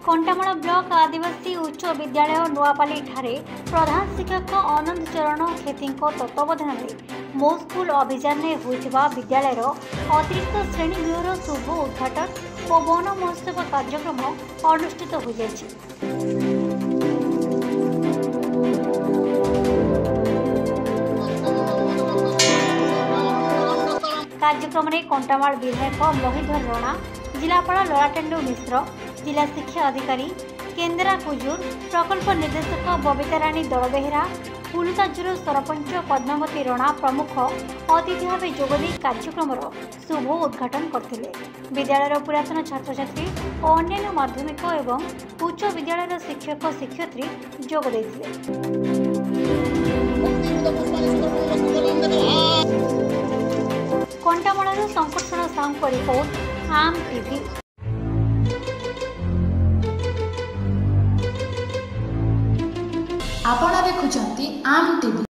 Kantamal block आदिवासी उच्च विद्यालय नुआपाली ठारे प्रधान शिक्षक आनंद चरण खेती तत्वावधान में मो स्कूल अभियान में होता विद्यालय अतिरिक्त श्रेणी गृहर शुभ उद्घाटन और वन महोत्सव कार्यक्रम अनुष्ठित हो कार्यक्रम में कंटामाल विधायक मोहिधर राणा, जिलापाल ललाटेन्दु मिश्र, जिला शिक्षा अधिकारी केंद्रा कुजूर, प्रकल्प निर्देशक बबिता राणी दलबेहरा, फुलताजुर सरपंच पद्मावती राणा प्रमुख अतिथि भाव जोगदे कार्यक्रम शुभ उद्घाटन करथिले। विद्यालय पुरातन छात्र छात्री और अन्य माध्यमिक एवं उच्च विद्यालय शिक्षक शिक्षयित्री जोग देथिले। कंटामाल संकर्षण साहू रिपोर्ट आम टीवी। आपण देखुचंती आम टीवी।